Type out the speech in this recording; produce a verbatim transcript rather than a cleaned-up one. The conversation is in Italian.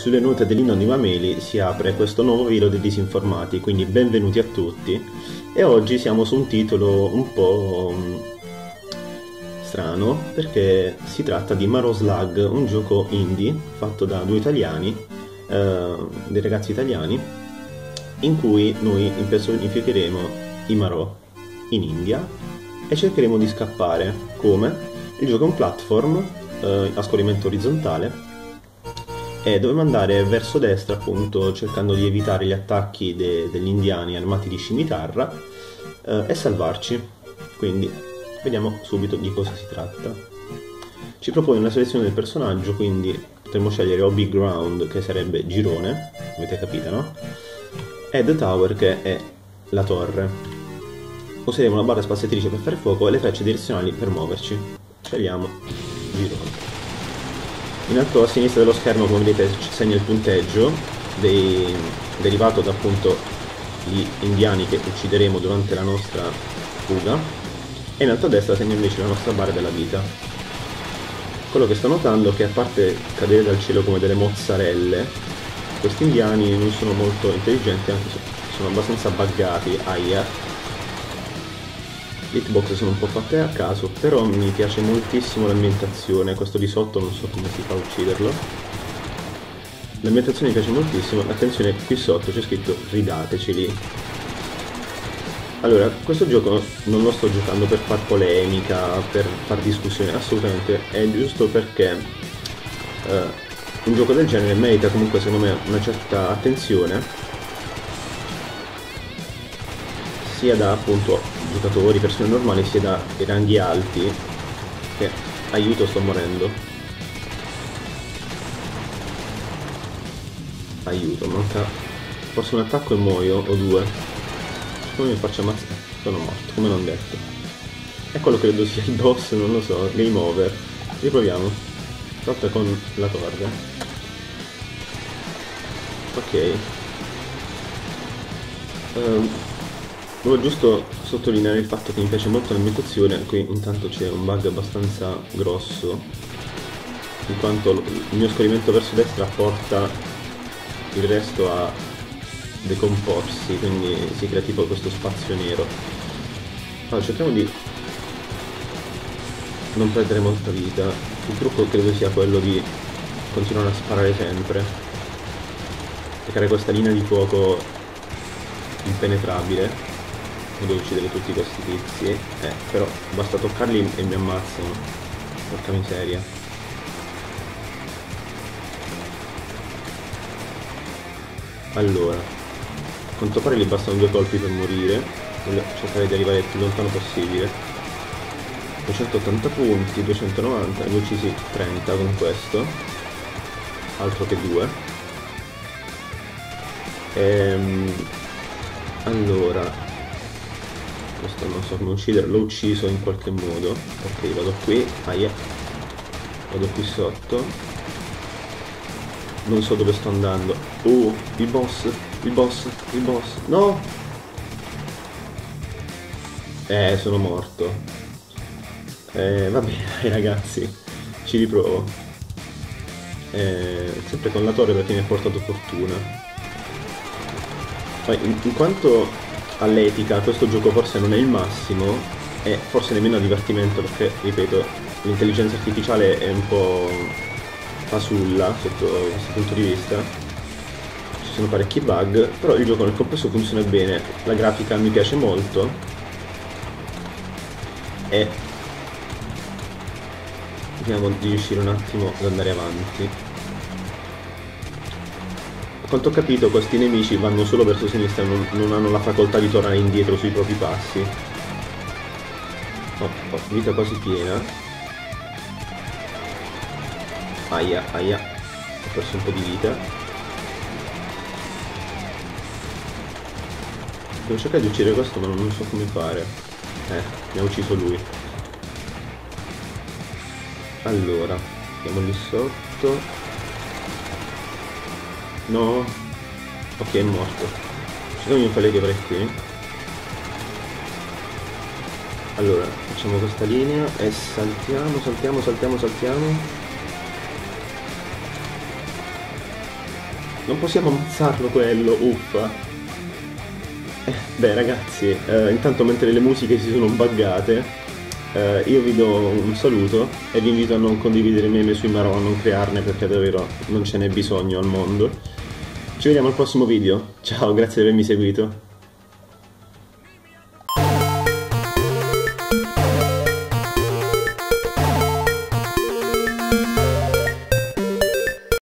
sulle note dell'inno di Mameli si apre questo nuovo video dei disinformati, quindi benvenuti a tutti. E oggi siamo su un titolo un po' strano, perché si tratta di Marò Slug, un gioco indie fatto da due italiani, eh, dei ragazzi italiani, in cui noi impersonificheremo i Marò in India e cercheremo di scappare. Come? Il gioco è un platform eh, a scorrimento orizzontale e dobbiamo andare verso destra, appunto, cercando di evitare gli attacchi de- degli indiani armati di scimitarra eh, e salvarci. Quindi vediamo subito di cosa si tratta. Ci propone una selezione del personaggio, quindi potremmo scegliere O B Ground, che sarebbe girone, avete capito, no? E The Tower, che è la torre. Useremo la barra spaziatrice per fare fuoco e le frecce direzionali per muoverci. Scegliamo girone. In alto a sinistra dello schermo, come vedete, ci segna il punteggio dei, derivato da appunto gli indiani che uccideremo durante la nostra fuga, e in alto a destra segna invece la nostra barra della vita. Quello che sto notando è che, a parte cadere dal cielo come delle mozzarelle, questi indiani non sono molto intelligenti, anche se sono abbastanza buggati. Aia. Le hitbox sono un po' fatte a caso, però mi piace moltissimo l'ambientazione. Questo di sotto non so come si fa a ucciderlo. L'ambientazione mi piace moltissimo. Attenzione, qui sotto c'è scritto ridateceli. Allora, questo gioco non lo sto giocando per far polemica, per far discussione, assolutamente. È giusto perché eh, un gioco del genere merita comunque, secondo me, una certa attenzione, sia da appunto giocatori, persone normali, sia da i ranghi alti. Che aiuto, sto morendo. Aiuto, manca forse un attacco e muoio, o due. Come mi faccio ammazzare? Sono morto, come non detto. E quello credo sia il boss, non lo so. Game over. Riproviamo. Lotta con la torre. Ok. um, Volevo giusto sottolineare il fatto che mi piace molto l'ambientazione. Qui intanto c'è un bug abbastanza grosso, in quanto il mio scorrimento verso destra porta il resto a decomporsi, quindi si crea tipo questo spazio nero. Allora, cerchiamo di non perdere molta vita. Il trucco credo sia quello di continuare a sparare sempre e creare questa linea di fuoco impenetrabile. Devo uccidere tutti questi tizi, eh, però basta toccarli e mi ammazzano. Porca miseria. Allora, a quanto pare gli bastano due colpi per morire. Voglio cercare di arrivare il più lontano possibile. duecentottanta punti, duecentonovanta, ne ho uccisi trenta con questo. Altro che due. Ehm, allora, questo non so come uccidere, l'ho ucciso in qualche modo. Ok, vado qui, aia, vado qui sotto, non so dove sto andando. Oh, il boss, il boss, il boss, no! Eh, sono morto. Eh, va bene ragazzi, ci riprovo. Eh, sempre con la torre, perché mi ha portato fortuna. Poi, in, in quanto all'etica, questo gioco forse non è il massimo, e forse nemmeno a divertimento, perché, ripeto, l'intelligenza artificiale è un po' fasulla sotto questo punto di vista. Ci sono parecchi bug, però il gioco nel complesso funziona bene. La grafica mi piace molto e vediamo di riuscire un attimo ad andare avanti. A quanto ho capito, questi nemici vanno solo verso sinistra, non, non hanno la facoltà di tornare indietro sui propri passi. Oh, oh, vita quasi piena. Aia, aia. Ho perso un po' di vita. Devo cercare di uccidere questo, ma non so come fare. Eh, mi ha ucciso lui. Allora, andiamo lì sotto. No. Ok, è morto. Cerchiamo di non farle arrivare qui. Allora, facciamo questa linea e saltiamo, saltiamo, saltiamo, saltiamo. non possiamo ammazzarlo quello, uffa. Eh, beh ragazzi, eh, intanto mentre le musiche si sono buggate, eh, io vi do un saluto e vi invito a non condividere meme sui Marò, a non crearne perché davvero non ce n'è bisogno al mondo. Ci vediamo al prossimo video, ciao, grazie di avermi seguito.